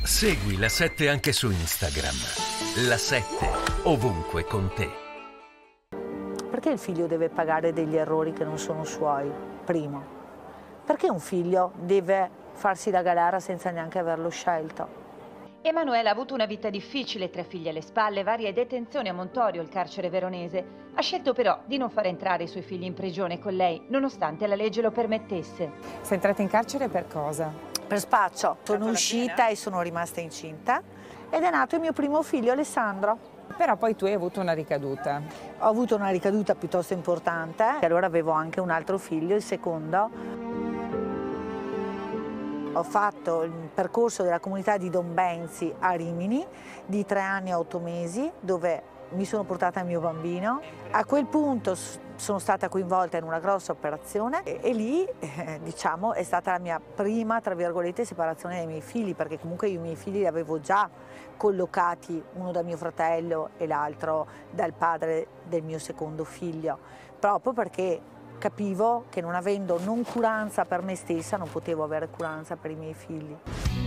Segui La 7 anche su Instagram. La 7, ovunque con te. Perché il figlio deve pagare degli errori che non sono suoi? Primo. Perché un figlio deve farsi la galera senza neanche averlo scelto? Emanuela ha avuto una vita difficile, 3 figli alle spalle, varie detenzioni a Montorio, il carcere veronese. Ha scelto però di non far entrare i suoi figli in prigione con lei, nonostante la legge lo permettesse. Sei entrata in carcere per cosa? Per spaccio. Sono uscita e sono rimasta incinta ed è nato il mio primo figlio, Alessandro. Però poi tu hai avuto una ricaduta. Ho avuto una ricaduta piuttosto importante, allora avevo anche un altro figlio, il secondo. Ho fatto il percorso della comunità di Don Benzi a Rimini di 3 anni e 8 mesi, dove mi sono portata il mio bambino. A quel punto sono stata coinvolta in una grossa operazione e lì diciamo è stata la mia prima, tra virgolette, separazione dai miei figli, perché comunque io i miei figli li avevo già collocati, uno da mio fratello e l'altro dal padre del mio secondo figlio, proprio perché capivo che non avendo curanza per me stessa non potevo avere curanza per i miei figli.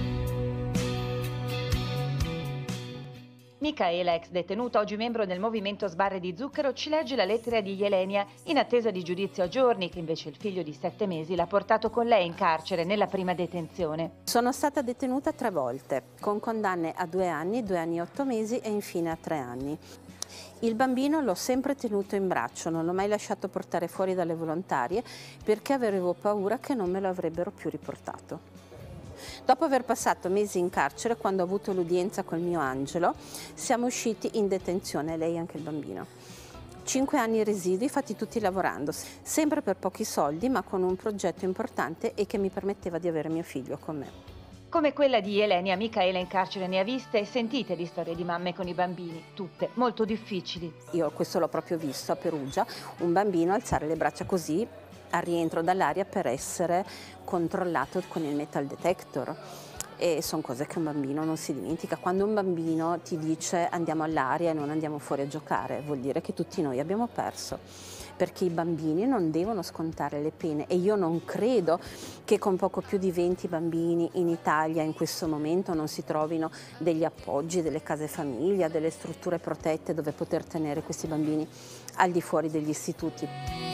Micaela, ex detenuta, oggi membro del movimento Sbarre di Zucchero, ci legge la lettera di Jelenia in attesa di giudizio a giorni, che invece il figlio di 7 mesi l'ha portato con lei in carcere nella prima detenzione. Sono stata detenuta 3 volte, con condanne a 2 anni, 2 anni e 8 mesi e infine a 3 anni. Il bambino l'ho sempre tenuto in braccio, non l'ho mai lasciato portare fuori dalle volontarie perché avevo paura che non me lo avrebbero più riportato. Dopo aver passato mesi in carcere, quando ho avuto l'udienza col mio Angelo, siamo usciti in detenzione, lei e anche il bambino. 5 anni residui fatti tutti lavorando, sempre per pochi soldi ma con un progetto importante e che mi permetteva di avere mio figlio con me. Come quella di Jelenia, Micaela in carcere ne ha viste e sentite di storie di mamme con i bambini, tutte molto difficili. Io questo l'ho proprio visto a Perugia, un bambino alzare le braccia così al rientro dall'aria per essere controllato con il metal detector. E sono cose che un bambino non si dimentica. Quando un bambino ti dice andiamo all'aria e non andiamo fuori a giocare, vuol dire che tutti noi abbiamo perso, perché i bambini non devono scontare le pene e io non credo che con poco più di 20 bambini in Italia in questo momento non si trovino degli appoggi, delle case famiglia, delle strutture protette dove poter tenere questi bambini al di fuori degli istituti.